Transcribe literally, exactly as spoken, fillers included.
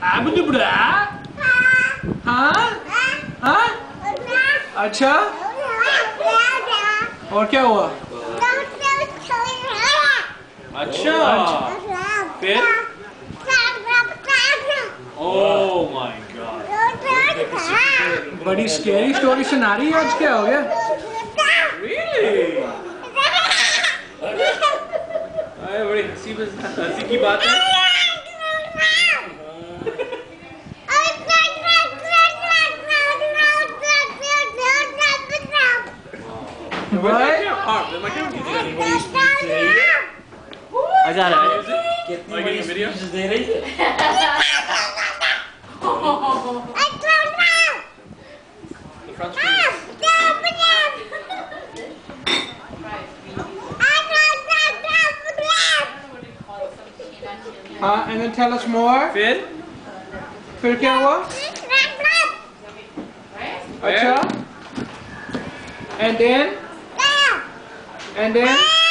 बुढ़ा हाँ हाँ अच्छा और क्या हुआ अच्छा फिर ओह माय गॉड बड़ी स्केरी स्टोरी सुना रही है आज क्या हो गया really अरे बड़ी हंसी हंसी की बात है अच्छा कितनी बड़ी स्पीच दे रही है हाँ and then tell us more फिर फिर क्या हुआ अच्छा and then and then